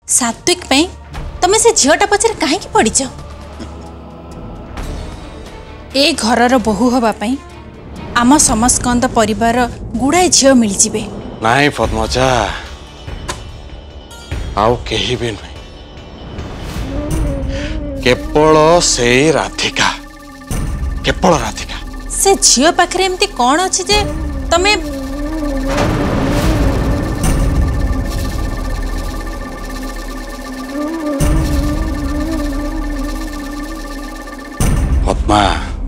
सात्विक पे तमे से झीटा पचर कहीं पड़ीच ए घरर बहु हवापाई आम समस्कंद परिवार गुड़ाए झील मिलजिबे नहीं पद्मजा आउ कहीं भी नहीं केवल से राधिका केवल राधिका से झील पाखरे एमती कौन अच्छी जे तमे पद्मा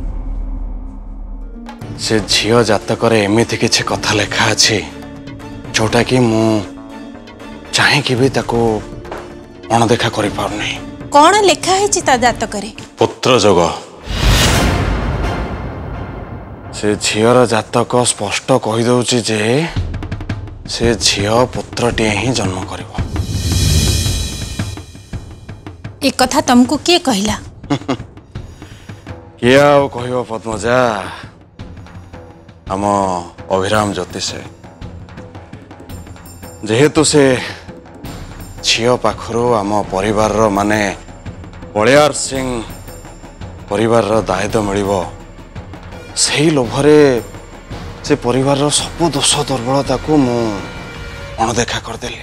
से झील जातक एमती किसी कथा लेखा अच्छी जोटा कि मु चाहे भी ताको अणदेखा कर पारनी कौन लेखा है ता जातक रे पुत्र जोग से झीर जातक स्पष्ट कहीदे जे से झील पुत्रटे ही जन्म कर एक कथा तुमको किए कहला किए कह पद्मजा आम अभिराम ज्योतिष जेहेतु से झील पाखरु आम परिवार माने बलियार सिंह परिवार दायित्व मिलिबो सही लोभरे से परिवार सब दोष दुर्बलता को मु अणदेखा करदेली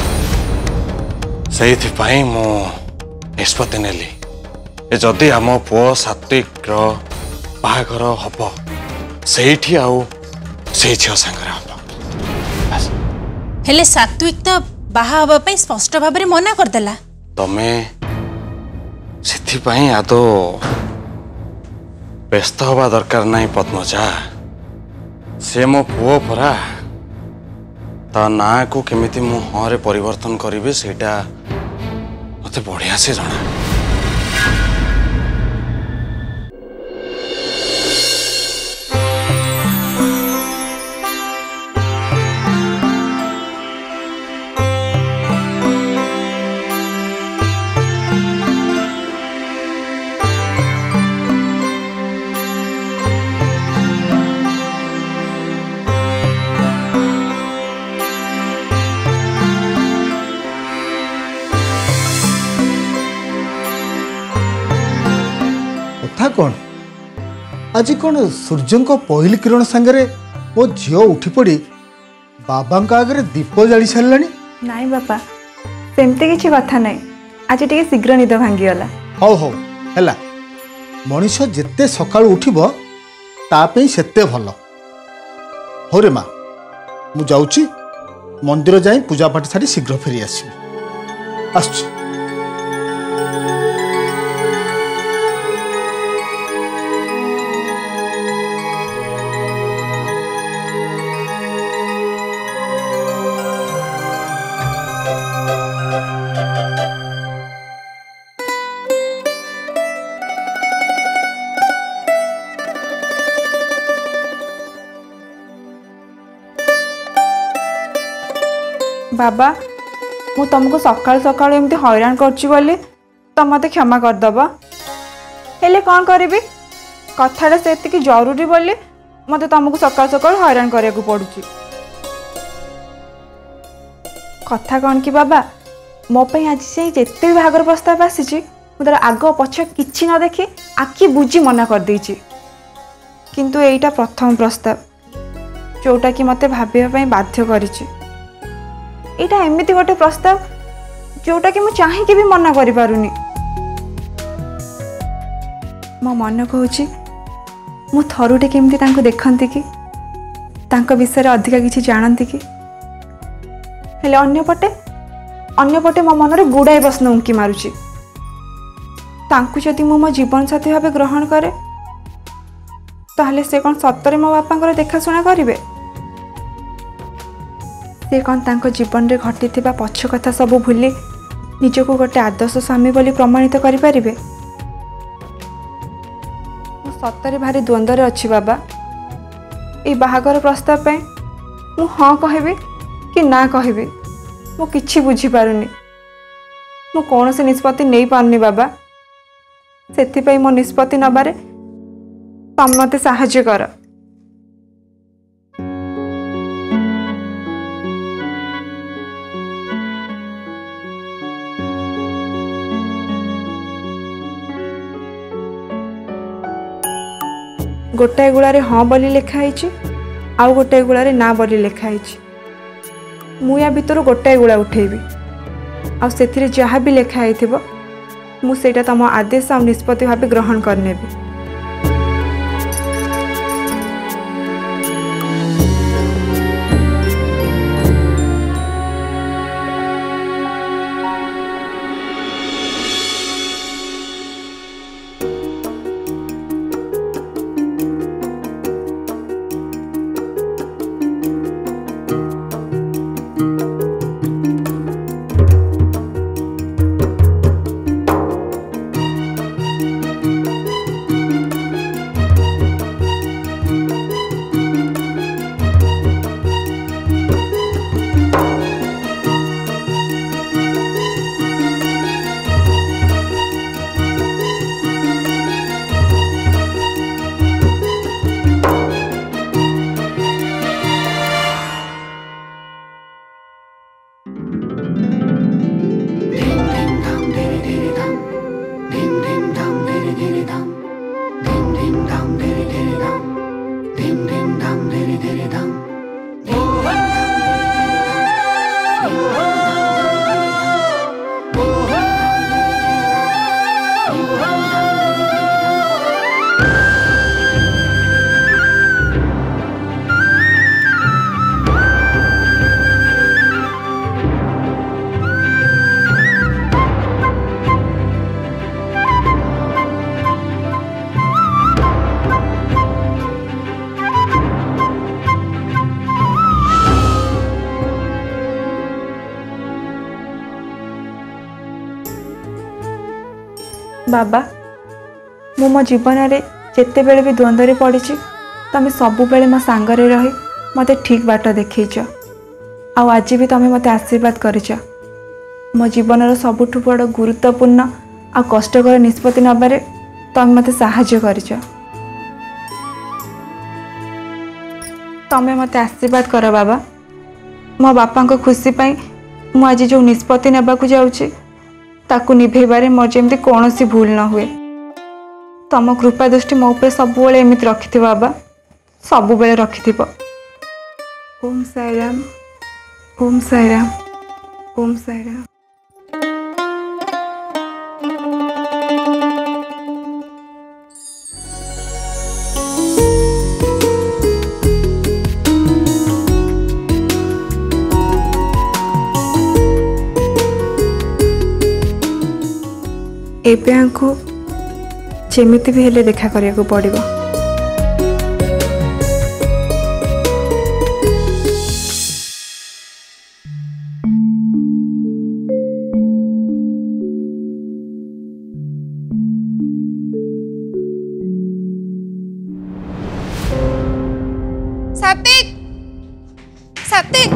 से मु निष्पत्ति नेली जदि आम पुओ सात्विक बाहाघर हम से आउ से झील सांगरे हम हेले सात्विक तो बाहा हवा पे स्पष्ट भाव में मना करदेला तमे सिथिपाई आदो व्यस्त हवा दरकार नहीं पद्मजा से मो पुओ परा ता ना को केमिति मु हरे परिवर्तन करिवे सेटा मते बढ़िया से जाना कौन आज कौन सूर्य पहली किरण सांगे मो झील उठी पड़ी बाबा आगे दीप जाली सारा नाई बापा सेमती किसी कथा ना आज टे शीघ्र निद भांगीगला हौ हौ है मनीष जिते सका उठब तापे सेते भल हौ रे माँ मु जाऊँगी मंदिर जाई पूजा पाठ सारी शीघ्र फेरी आस बाबा मु तुमको सकाल सकाल एमती हैरान करी तो मत क्षमा करदब हेले कौन करी कथाटा से जरूरी बोली मत तुमको सकाल सकाल हैरान करिया को पड़ुची कथा कौन कि बाबा मो पे आज से जिते भी बाहागर प्रस्ताव आसी मुझे आग पछ किसी न देखी आखि बुझी मना कर देची किंतु एटा प्रथम प्रस्ताव जोटा कि मते भाबिबा बाध्य करिची एटा एमिति गोटे प्रस्ताव जोटा कि मुझे चाहे भी मना करि पारुनी मो मन कहूची मु थरुटे केमती तांको देखंती कि तांको विषय अधिका किछि जानंती कि हेले अन्य पटे मो मनरे गुड़ाई प्रश्न उंकी मारुची तांको जदि मो जीवन साथी भाव ग्रहण करे ताहले से कौन सतरे मो बापा देखाशुना करिवे से कौन तांको जीवन रे घटी पछ कथा सब भूली निजको गोटे आदर्श स्वामी बोली प्रमाणित करि परिबे सतरे भारी द्वंद्व अच्छी बाबा ये बाहागर प्रस्ताव पे मु हाँ कहबी कि ना कहबी मु किछि बुझी पारुनी मु कौन से निष्पत्ति नहीं पारुनी बाबा सेति मो निष्पत्ति नबारे तमे मते साहाय्य कर गोटाए गुड़ारे हाँ बोली लिखाई आउ गोटाए गुड़ारे ना बोली लिखाई मु या भितर गोटाए गुड़ा उठेबी आउ सेथिरे जहा भी लिखाई थिबो मु सेटा तम आदेश आ निष्पत्ति भाव ग्रहण करनेबी। बाबा मु मो जीवन में जिते बेले भी द्वंद्व पड़ी तमें सबु बेले मो सांगरे रही मते ठीक बाट देखैछ आज भी तमें मते आशीर्वाद करिछ। मो जीवन सबुठ बड़ गुरुत्वपूर्ण आ कष्टकर निष्पत्ति नबारे तमें मते साहाय्य करिछ। तमें मते आशीर्वाद कर बाबा मो बापा को खुशी पाई मु आज जो निष्पत्ति नेबाकू जाउछि ताकू निभेबारे मोर जेमती कौनसी भूल न हुए। तम कृपा दृष्टि मो पे सबुबेले एमिति रखिथिबो बाबा सबुबेले रखिथिबो। ओम साईराम ओम साईराम ओम साईराम। एबे आंको जेमिति भी हेले देखा करिया को पड़िबो। सात्विक सात्विक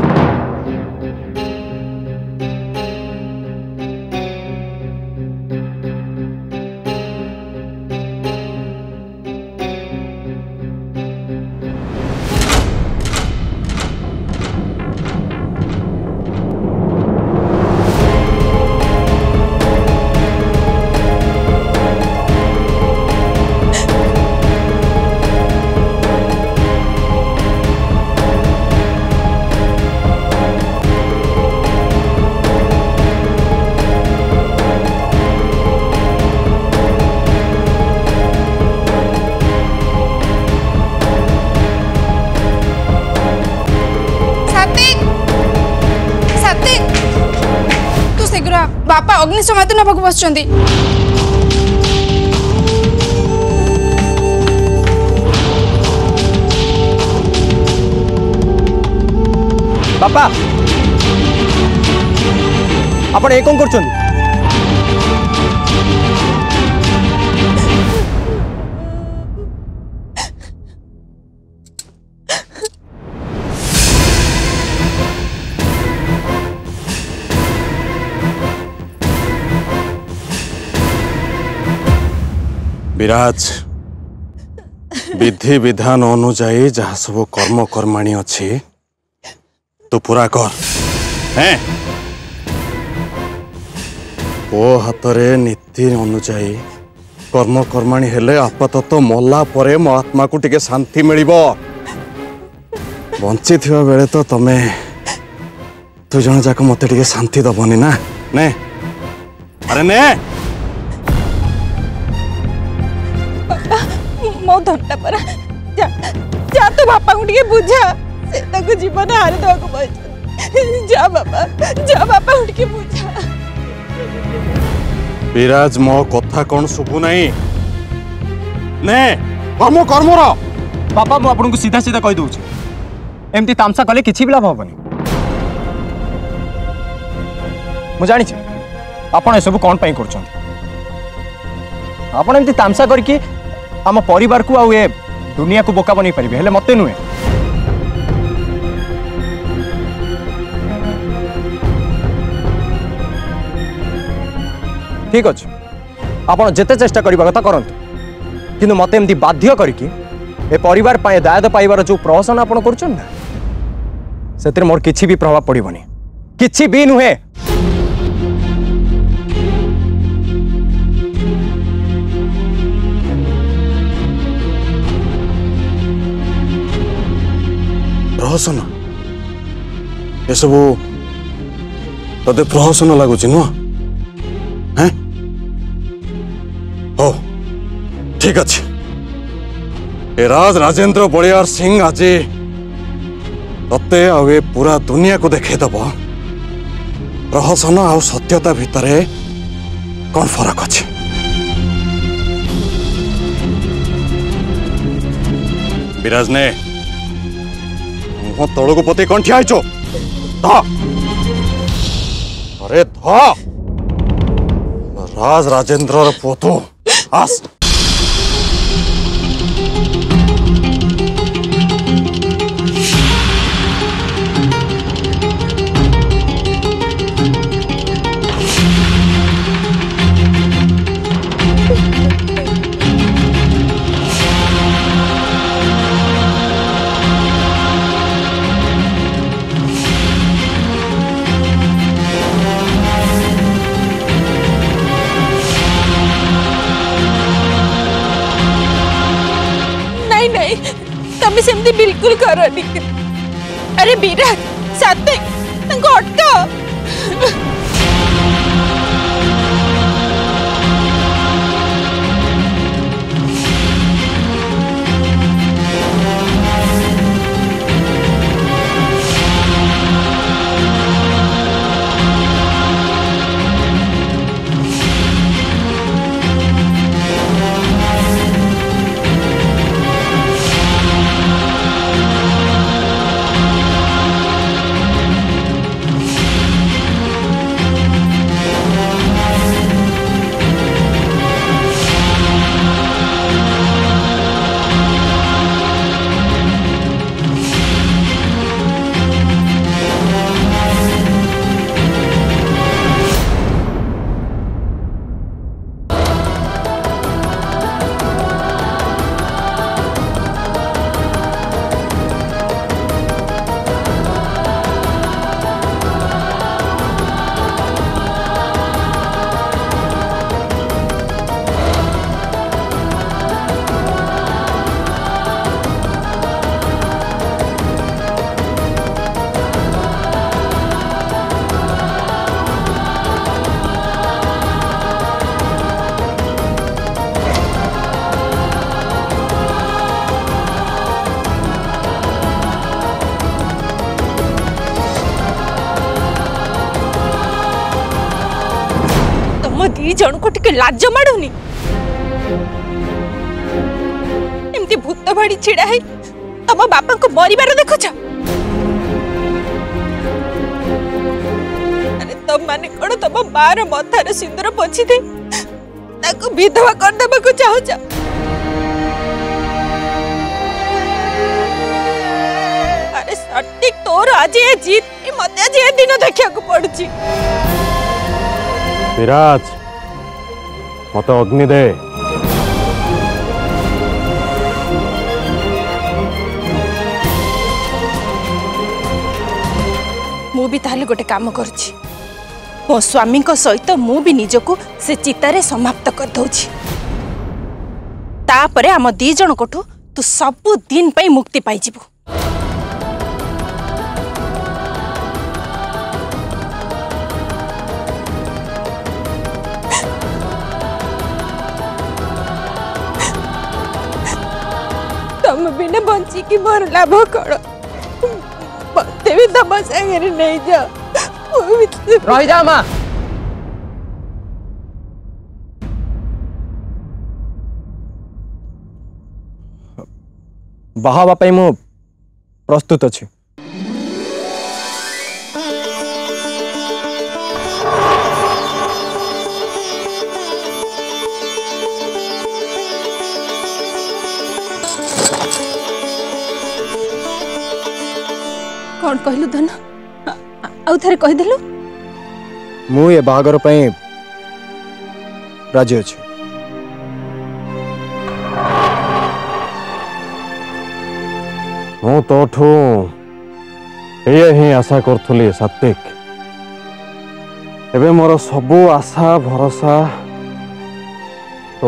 बापा अग्निशमन नबाक बसुंट। बापा आपण ए कौन कर विराज विधि विधान अनुजाई जहाँ सब कर्म कर्माणी अच्छी तो पूरा कर हैं ओ हाथ रे नीति अनुजाई कर्म कर्माणी हेले आपातत मला परे मो आत्मा को टिके शांति मिलिबो बंची थिवा बेले तो तमे तु जण जाक मते टिके शांति दबनी ना ने अरे ने मो धट्टा परा जा जा तो बापा को टिके बुझा से ताको जीवन हार दवा को बच जा बापा को टिके बुझा विराज मो कथा कौन सुबु नहीं ने कर्म कर्म रो बापा मु आपन को सीधा सीधा कहि दउछ एमती तामसा कले किछि भी लाभ होबनी मु जानि छी आपन सब कोन पई करछन आपन एमती तामसा करके आम परिवार को आ ए दुनिया को बोका बनै परिबे हेले मते नुए ठीक अच्छे आपड़ जिते चेष्टा करने कथा करते कि मत एमती बाध्य करके ए परिवार दायद पाइबार जो प्रहसन आप मोर किसी भी प्रभाव पड़ोनी किसी भी नुहे प्रहसन ये सब तदे प्रहसन लगुच नुह हैं हो ठीक अच्छे ए राज राजेंद्र बलियार सिंह आज तते आवे पूरा दुनिया को देखे दब प्रहसन आ सत्यता भितर कौन फरक अच्छे विराज ने मुह तौल को पति कौन ठिया अरे धा राज राजेंद्र पुतो आस सेमती बिल्कुल करनी अरे विराज सात्विक अटका दी जन को टिके लाज माडुनी एमती भूत भाड़ी छिड़ा है तम बापा को मरिबार देखुछ अरे तम माने कोन तम बार मथार सिंदूर पोछि दे ताको विधवा कर देबा को चाहछ अरे सटिक तोर आज ए जीत मते आज ए दिन देखिया को पड़ुची विराज मत अग्नि दे मु भी ताले गोटे काम करुछि मो स्वामी को सहित मु भी निजको से चितारे समाप्त कर दउछि तापरे आम दी जन कोठू तू सबु दिन पई मुक्ति पाई जिबु। तुम बिना बंची की मोर लाभ करो मते भी तम संगे नहीं जा रही जा मां। बाहावा पाई मु प्रस्तुत अछि। कौन कहलु धन आउ थरे कहि देलु मु ये बाहागर पाई राजी अछि। मु तोठू ये ही आशा करूली सात्विक। एबे मोर सबू आशा भरोसा तो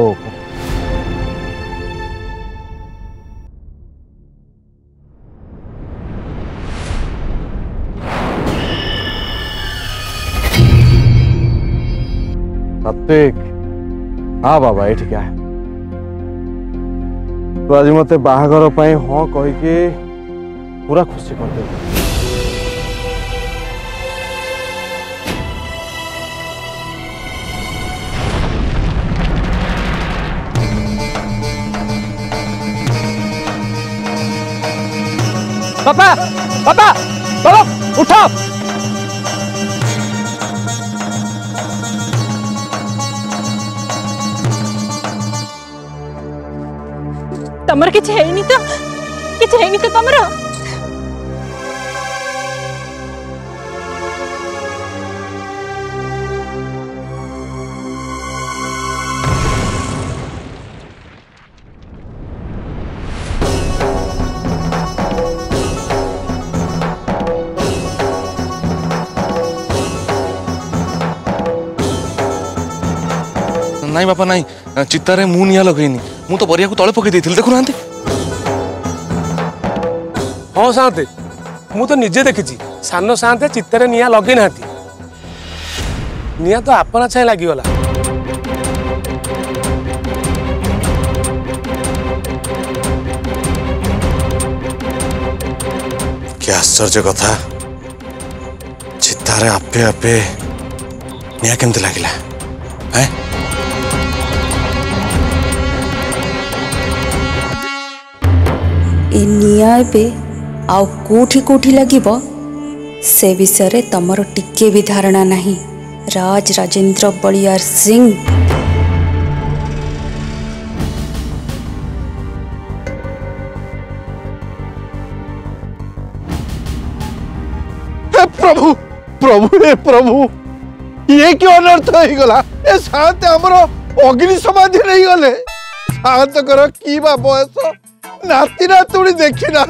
सात्विक। हाँ बाबा ये ठीक है। तू आज मत बाहागर पाई हाँ कहीकि पूरा खुशी कर दे। पापा पापा बाबा उठो। तमर किछ हेनी तो तमर नहीं बापा नहीं चितारे मु निया लगेनी मु तो बरिया को तले पकई देथिल देखु नांती। हाँ साते मु तो निजे देखी सान साते चित्तारे निया लगे ना निया तो आपना छाए लगिगला। क्या आश्चर्य कथा चितारे आपे आपे निया केमती लगिला हैं? ए निया पे आउ कोठी कोठी लगिब से विषय रे तमर टिके भी धारणा नहीं। राज राजेंद्र बलियार सिंह प्रभु प्रभु हे प्रभु ये क्यों अनर्थ हो गला। ए शांत हमर अग्नि समाधि नहीं गले शांत कर की बा बयस नाती नातुणी देखी ना।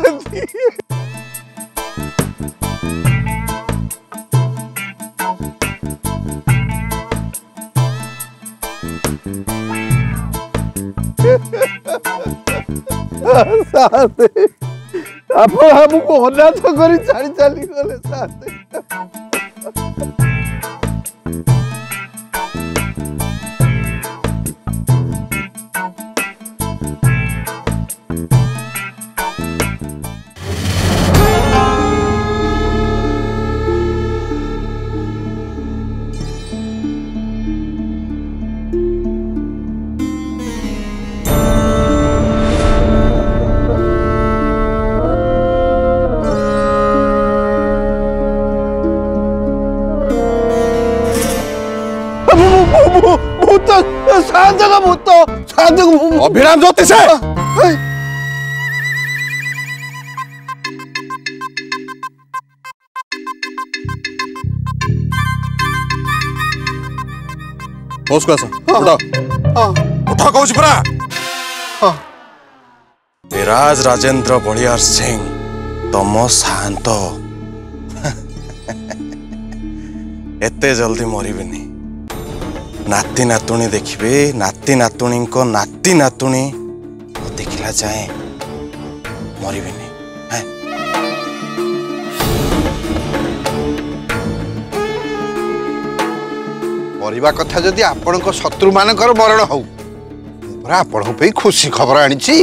आप हमको अनाथ करी छाड़ी चली गले साथे। भूत शांत का भूत शांत का अभिराम ज्योति से होश को आसा उठा कहूँ परा। राज राजेंद्र बलियार सिंह तम शांत एते जल्दी मरबेनी। नाती नातुणी देखिए नाती नातुणी को नाती नातुणी ହେଲା ଯାଏ ମରିବିନି। ହେଁ मरिबा कथा जदि आपणक शत्रु मानकर मरण हौ परा आपणक पे खुशी खबर आनिछि।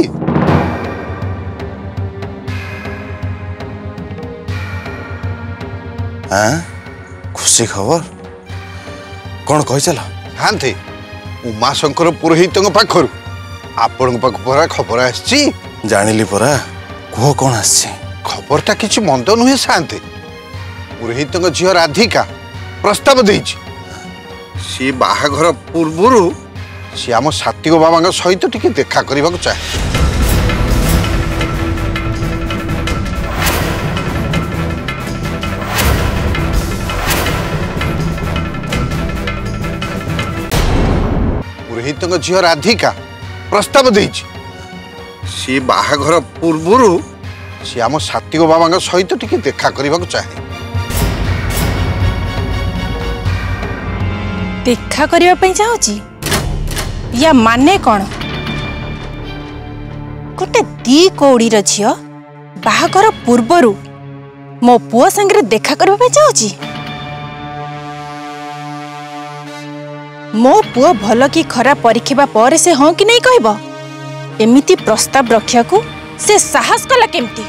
हाँ खुशी खबर कौन कही चल हांते उमाशंकर पुरोहित पाखर आपण पाख परा खबर आछि। जानिली परा कह कौन आछि। खबरटा किछि मंद नुहे शांते पुरोहित झियो राधिका प्रस्ताव देछि सी बाहाघर पूर्व सी आम सात्विक बाबा सहित टिके देखा करने को चाहे। पुरोहित झियो राधिका प्रस्ताव देछि सी बाहाघर पूर्व सी आम सात्विक बाबा सहित टिके देखा करने को चाहे। देखा करने चाहूची या माने कौन गोटे दी कौड़ीर झील बाहाघर पूर्वर मो पुआ संगे देखा करने चाहूची। मो पुआ भल कि खराब परीक्षा पर से हाँ कि नहीं कहब एमिति प्रस्ताव रखिया को से साहस कला केमती।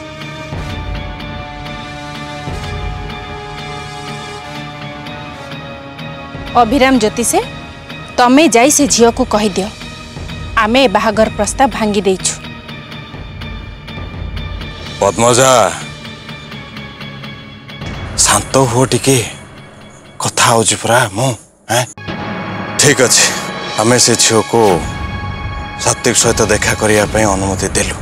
अभिराम ज्योतिषे तमे जाई से झील को कही दियो आमे बाहाघर प्रस्ताव भांगी देइछु। पद्मजा शांत हो टिके कथा होची परा मु। हैं ठीक अच्छे आमे से झील को सात्विक सहित देखा करिया पे अनुमति देलु।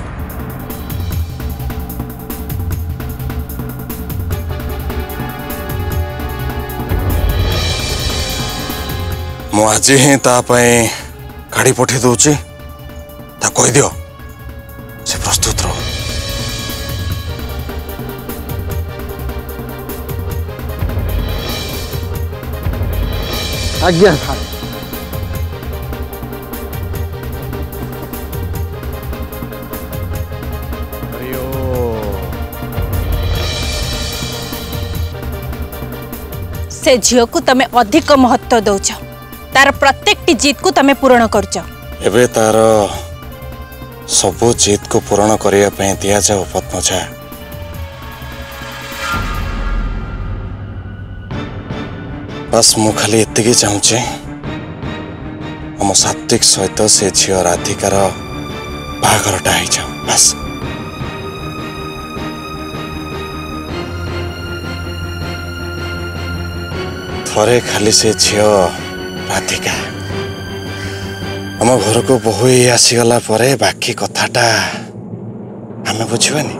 मु आज ही गाड़ी पठे दूची ता कह दियो से प्रस्तुत रहो। आज्ञा था से झील को तमे अधिक महत्व दौच तार प्रत्येक जीत को तमे पूर्ण करछ। एबे तार सबो जीत को पूर्ण करिया पे दिया जाओ पद्मजा। बस मु खाली एतिकी चाहूचे हम सात्विक सहित से झील राधिकार बाहाघरटा हो जाओ बस। थरे खाली से झील राधिका आम घर को बहु आसीगला परे बाकी कथाटा आमे बुझिबानी।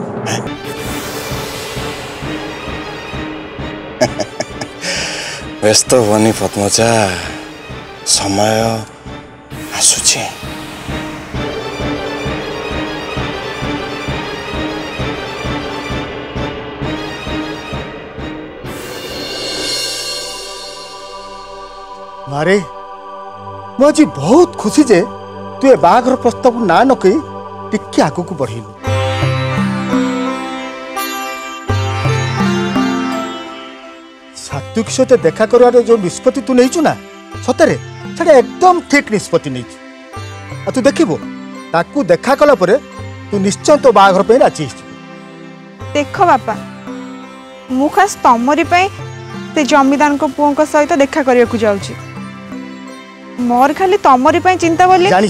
व्यस्त बनी पद्मजा समय आसुची। मारे मु आज बहुत खुशी जे तू ए बाघर प्रस्ताव ना न कही टिके आगू को बढ़ेलु। सात्विक सहित देखा कर जो निष्पत्ति तू नहीं ना सतरे से एकदम ठीक निष्पत्ति नहीं। तू देखिबो ताकू देखा कला परे तू निश्चय तो बाघर पे राजी। देख बापा मु खास तमरी पे से जमीदार को पुओं का सहित देखा करिया को जाउची। मोर खाली तमरी पे चिंता बोली जानी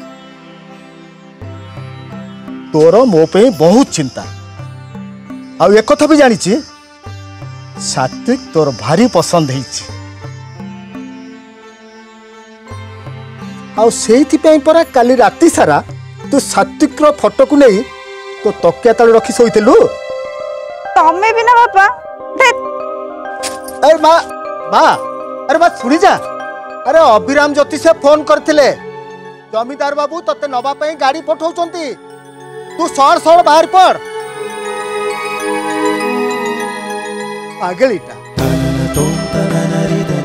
तोर मो पे बहुत चिंता आ एक कथा भी जानी सात्विक तोर भारी पसंद है परा काली राति सारा तू सात्विक रो फोटो को नहीं तो तकिया तले रखी सोईलु तमे भी ना बापा। अरे माँ माँ अरे बात सुनी जा। अरे अभिराम ज्योतिष फोन करथिले जमीदार बाबू तते नबा पे गाड़ी पठाउचंती तू सर सर बाहर पड़ पागलीटा।